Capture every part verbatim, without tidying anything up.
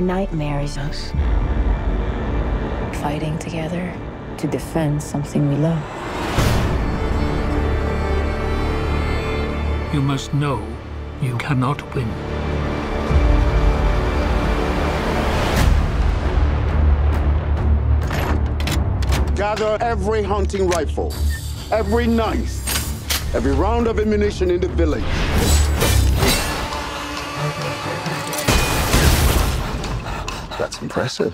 nightmare is us fighting together to defend something we love. You must know you cannot win. Gather every hunting rifle, every knife, every round of ammunition in the village. That's impressive.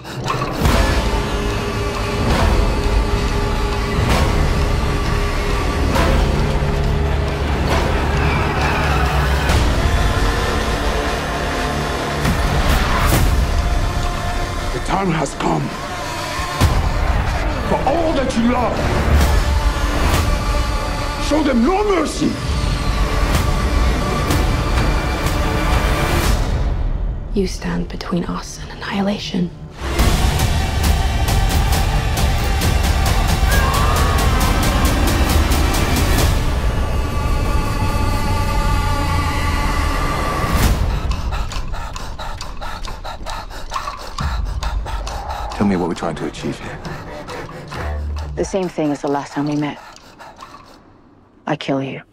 The time has come for all that you love. Show them no mercy. You stand between us and annihilation. Tell me what we're trying to achieve here. The same thing as the last time we met. I kill you.